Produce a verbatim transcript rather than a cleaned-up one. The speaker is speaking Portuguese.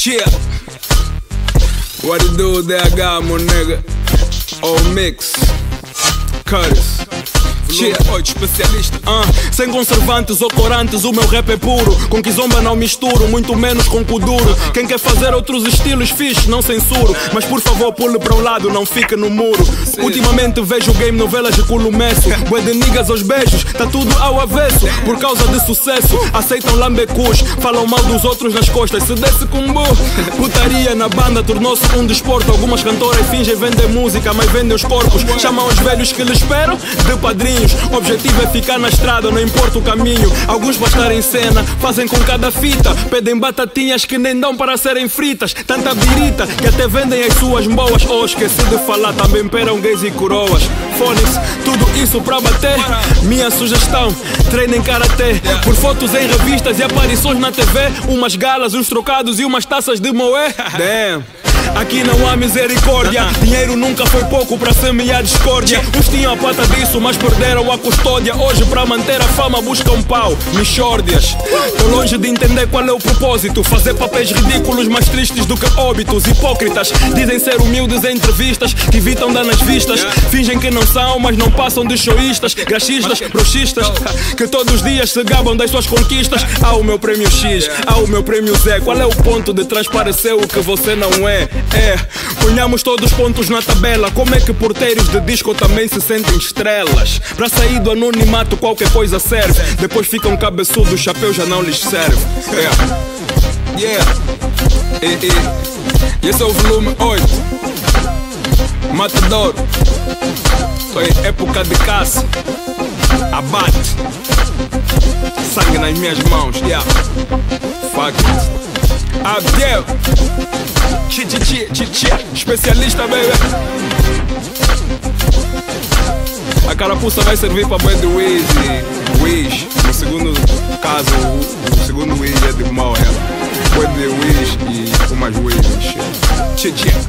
Yeah. What it do, D H, my nigga? O Mix Curtis. Yeah. Especialista. Uh, sem conservantes ou corantes, o meu rap é puro. Com kizomba não misturo, muito menos com kuduro. Quem quer fazer outros estilos, fixe, não censuro. Mas por favor pule para um lado, não fique no muro. Ultimamente vejo game novelas de culo messo. Bué de niggas aos beijos, tá tudo ao avesso. Por causa de sucesso, aceitam lambecus. Falam mal dos outros nas costas, se desse combo. Putaria na banda tornou-se um desporto. Algumas cantoras fingem vender música, mas vendem os corpos. Chamam os velhos que lhes esperam de padrinhos. O objetivo é ficar na estrada, não importa o caminho. Alguns para estar em cena, fazem com cada fita. Pedem batatinhas que nem dão para serem fritas. Tanta birita que até vendem as suas boas. Oh, esqueci de falar, também peram gays e coroas. Fónix, tudo isso para bater. Minha sugestão, treinem karatê. Por fotos em revistas e aparições na T V. Umas galas, uns trocados e umas taças de moé. Damn. Aqui não há misericórdia. Dinheiro nunca foi pouco para semear discórdia. Uns tinham a pata disso, mas perderam a custódia. Hoje para manter a fama buscam pau, mixórdias. Tô longe de entender qual é o propósito. Fazer papéis ridículos mais tristes do que óbitos. Hipócritas, dizem ser humildes em entrevistas, que evitam dar nas vistas. Fingem que não são, mas não passam de showistas. Graxistas, broxistas, que todos os dias se gabam das suas conquistas. Há o meu prémio X, há o meu prémio Z. Qual é o ponto de transparecer o que você não é? É, ponhamos todos os pontos na tabela. Como é que porteiros de disco também se sentem estrelas? Para sair do anonimato qualquer coisa serve. Depois ficam cabeçudos, o chapéu já não lhes serve. Yeah, yeah. E, e. Esse é o volume oito. Matador. Tô em época de caça. Abate. Sangue nas minhas mãos. Yeah. Fuck it. Abdel. Chi, chi, chi, chi, chi. Especialista, baby. A carapuça vai servir para boi de Wiz e Wiz. No segundo caso, o, o segundo Wiz é de Moel. Boi de Wiz e umas Wiz. Chi, chi.